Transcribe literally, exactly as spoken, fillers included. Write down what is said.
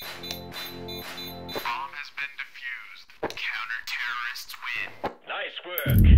Bomb has been defused. Counter-terrorists win. Nice work.